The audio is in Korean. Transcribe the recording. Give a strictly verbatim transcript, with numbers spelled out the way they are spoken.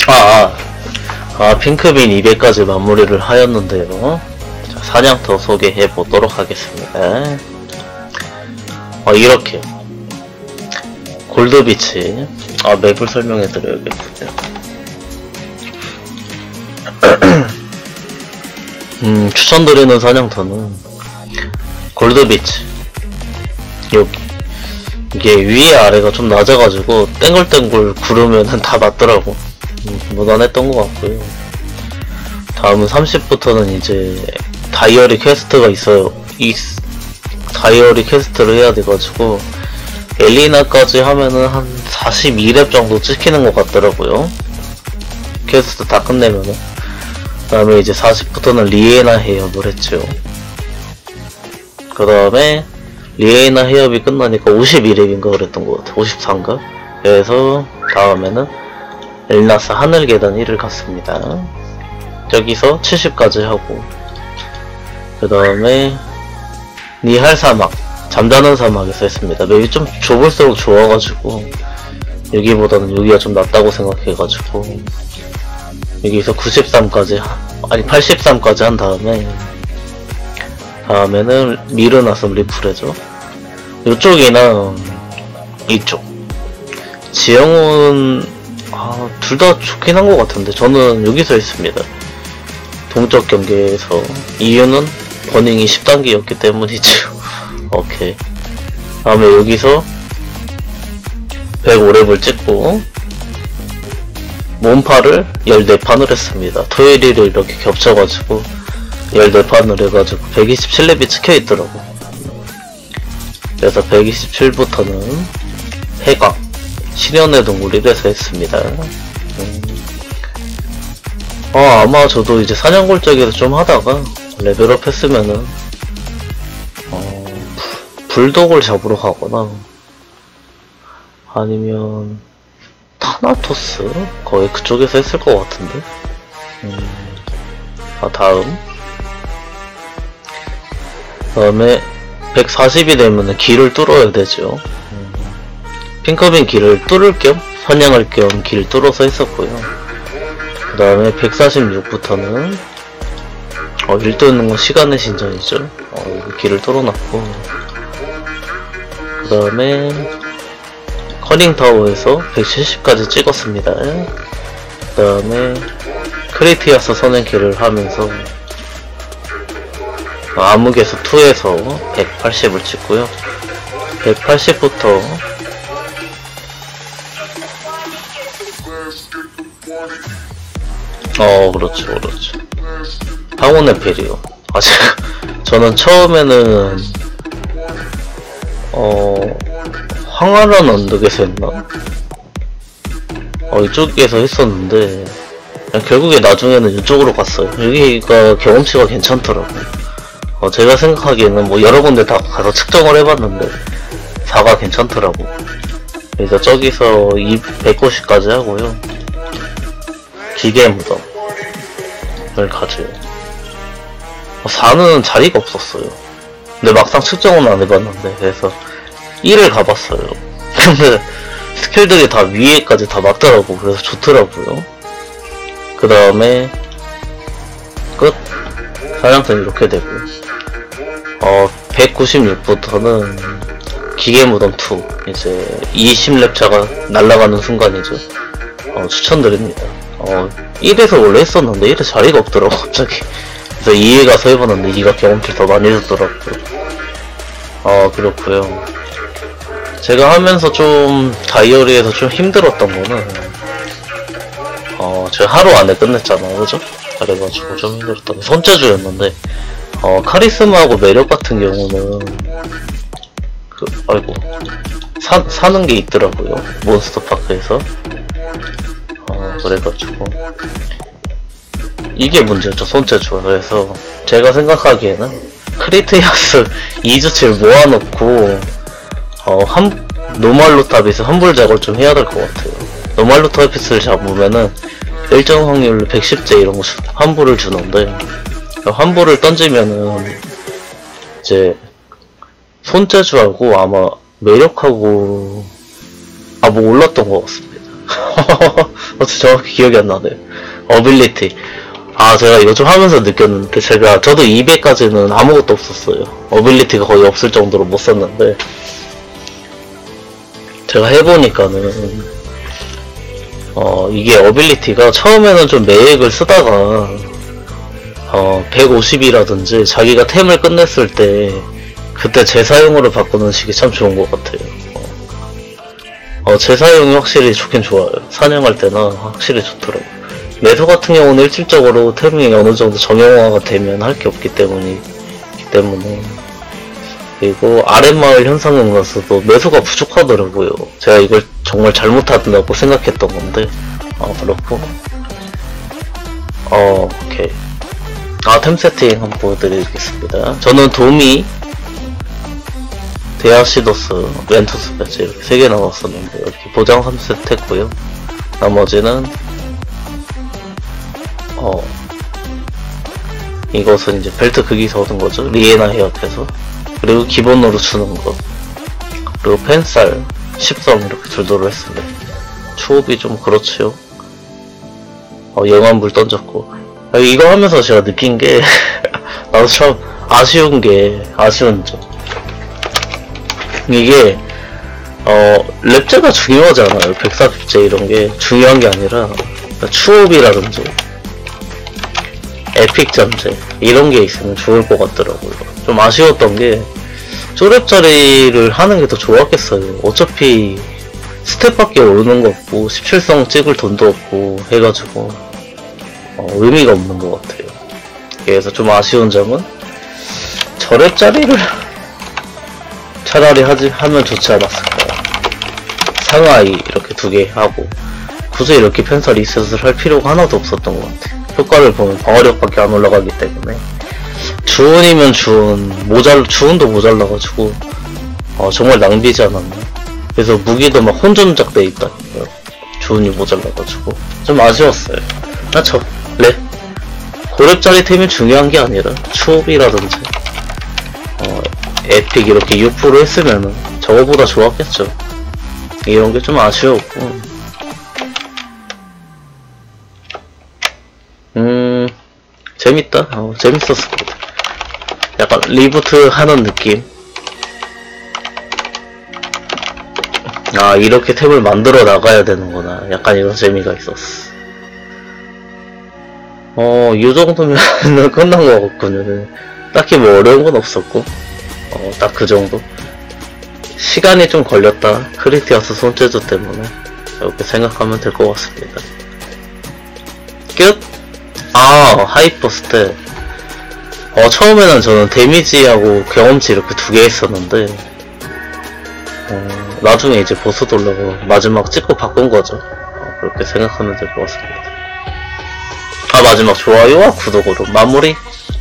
아, 아, 아 핑크빈 이백까지 마무리를 하였는데요. 자, 사냥터 소개해 보도록 하겠습니다. 어, 이렇게 골드비치, 아 맵을 설명해 드려야겠군요. 음, 추천드리는 사냥터는 골드비치. 여기 이게 위에 아래가 좀 낮아가지고 땡글땡글 구르면은 다 맞더라고. 음, 무난했던 것 같고요. 다음은 삼십부터는 이제 다이어리 퀘스트가 있어요. 이 다이어리 퀘스트를 해야 돼가지고 엘리나까지 하면은 한 사십이 렙 정도 찍히는 것 같더라고요. 퀘스트 다 끝내면은. 그 다음에 이제 사십부터는 리에나 해협을 했죠. 그 다음에 리에나 해협이 끝나니까 오십이 렙인가 그랬던 것 같아. 오십사인가? 그래서 다음에는 엘나스 하늘 계단 일을 갔습니다. 저기서 칠십까지 하고, 그 다음에 니할 사막, 잠자는 사막에서 했습니다. 맵이 좀 좁을수록 좋아가지고 여기보다는 여기가 좀 낫다고 생각해가지고 여기서 구십삼까지, 아니 팔십삼까지 한 다음에 다음에는 미르나섬 리프레죠. 이쪽이나 이쪽 지형은 아, 둘 다 좋긴 한 것 같은데 저는 여기서 했습니다. 동적 경계에서. 이유는 버닝이 십 단계였기 때문이죠. 오케이. 다음에 여기서 백오 렙을 찍고 몸파를 십사 판을 했습니다. 토요일 일을 이렇게 겹쳐가지고 십사 판을 해가지고 백이십칠 렙이 찍혀있더라고. 그래서 백이십칠부터는 해각 실현의 동굴 일에서 했습니다. 음. 어, 아마 저도 이제 사냥골짜기에서 좀 하다가 레벨업 했으면은 어, 불독을 잡으러 가거나 아니면 타나토스? 거의 그쪽에서 했을 것 같은데. 음. 아, 다음 다음에 백사십이 되면은 길을 뚫어야 되죠. 음. 핑크빈 길을 뚫을 겸 사냥할 겸 길 뚫어서 했었고요. 그 다음에 백사십육부터는 어, 일 뚫는 건 시간의 신전이죠. 어, 여기 길을 뚫어놨고, 그 다음에 커닝타워에서 백칠십까지 찍었습니다. 그 다음에 크리티아스 선행길을 하면서 암흑에서 이에서 백팔십을 찍고요. 백팔십부터 어 그렇죠 그렇죠 황혼의 페리오. 아 제가 저는 처음에는 어 황활한 언덕에서 했나? 어 이쪽에서 했었는데 결국에 나중에는 이쪽으로 갔어요. 여기가 경험치가 괜찮더라고. 어 제가 생각하기에는 뭐 여러 군데 다 가서 측정을 해봤는데 사가 괜찮더라고. 그래서 저기서 백오십까지 하고요. 기계의 무덤을 가져요. 사는 자리가 없었어요. 근데 막상 측정은 안 해봤는데, 그래서 일을 가봤어요. 근데 스킬들이 다 위에까지 다 맞더라고. 그래서 좋더라고요. 그 다음에 끝. 사냥터는 이렇게 되고, 어 백구십육부터는 기계 무덤 이, 이제 이십 렙차가 날아가는 순간이죠. 어 추천드립니다. 어 일에서 원래 했었는데 일에 자리가 없더라고 갑자기. 그래서 이에 가서 해봤는데 이가 경험치 더 많이 줬더라고요. 어 그렇고요. 제가 하면서 좀 다이어리에서 좀 힘들었던 거는 어 제가 하루 안에 끝냈잖아요, 그죠? 그래가지고 좀 힘들었던 게 손재주였는데, 어 카리스마하고 매력 같은 경우는 그 아이고 사, 사는 게 있더라고요, 몬스터파크에서. 어 그래가지고 이게 문제였죠, 손재주가. 그래서 제가 생각하기에는 크리티아스 이 주치를 모아놓고 어 한 노말루타빗을 환불작을 좀 해야 될 것 같아요. 노말루타빗을 잡으면은 일정 확률로 백십제 이런 거 환불을 주는데, 환불을 던지면은 이제 손재주하고 아마 매력하고 아 뭐 올랐던 것 같습니다. 어, 정확히 기억이 안 나네. 어빌리티. 아, 제가 이거 좀 하면서 느꼈는데, 제가, 저도 이백까지는 아무것도 없었어요. 어빌리티가 거의 없을 정도로 못 썼는데, 제가 해보니까는, 어, 이게 어빌리티가 처음에는 좀 매액을 쓰다가, 어, 백오십이라든지 자기가 템을 끝냈을 때, 그때 재사용으로 바꾸는 식이 참 좋은 것 같아요. 어, 어 재사용이 확실히 좋긴 좋아요. 사냥할 때나 확실히 좋더라고요. 매수 같은 경우는 일률적으로 템이 어느 정도 정형화가 되면 할 게 없기 때문이기 때문에. 그리고 아랫마을 현상용가서도 매수가 부족하더라고요. 제가 이걸 정말 잘못한다고 생각했던 건데, 아, 그렇고. 어, 오케이. 아, 템 세팅 한번 보여드리겠습니다. 저는 도미, 데아시도스, 렌투스 배치 이렇게 세 개 나왔었는데, 이렇게 보장 삼 세트 했고요. 나머지는, 어, 이것은 이제 벨트 크기에서 얻은 거죠. 리에나 헤어에서. 그리고 기본으로 주는 거. 그리고 펜살, 십성 이렇게 줄도록 했습니다. 추업이 좀 그렇지요. 어, 영암불 던졌고. 아, 이거 하면서 제가 느낀 게, 나도 참 아쉬운 게, 아쉬운 점. 이게, 어, 랩제가 중요하지 않아요. 백사십제 이런 게 중요한 게 아니라, 추업이라든지, 에픽 잠재 이런 게 있으면 좋을 것 같더라고요. 좀 아쉬웠던 게 쪼렙자리를 하는 게 더 좋았겠어요. 어차피 스텝밖에 오는 거 없고 십칠성 찍을 돈도 없고 해가지고 어, 의미가 없는 것 같아요. 그래서 좀 아쉬운 점은 저렙자리를 차라리 하지 하면 좋지 않았을까. 상하이 이렇게 두 개 하고 굳이 이렇게 펜서 리셋을 할 필요가 하나도 없었던 것 같아요. 효과를 보면 방어력밖에 안 올라가기 때문에. 주운이면 주운 모잘 주운도 모자라가지고 어, 정말 낭비지 않았나. 그래서 무기도 막 혼전작 돼 있다니까요. 주운이 모자라가지고 좀 아쉬웠어요. 나저 레 고렙짜리 템이 중요한 게 아니라 추업이라든지 어, 에픽 이렇게 육 퍼센트 했으면은 저거보다 좋았겠죠. 이런 게 좀 아쉬웠고. 음, 재밌다. 어, 재밌었습니다. 약간 리부트 하는 느낌. 아, 이렇게 템을 만들어 나가야 되는구나. 약간 이런 재미가 있었어. 어, 이 정도면 끝난 것 같군요. 딱히 뭐 어려운 건 없었고, 어, 딱 그 정도. 시간이 좀 걸렸다. 크리티아스 손재주 때문에. 이렇게 생각하면 될 것 같습니다. 끝! 아, 하이퍼스텝. 어, 처음에는 저는 데미지하고 경험치 이렇게 두 개 했었는데, 어, 나중에 이제 보스 돌려고 마지막 찍고 바꾼 거죠. 어, 그렇게 생각하면 될 것 같습니다. 아, 마지막 좋아요와 구독으로 마무리!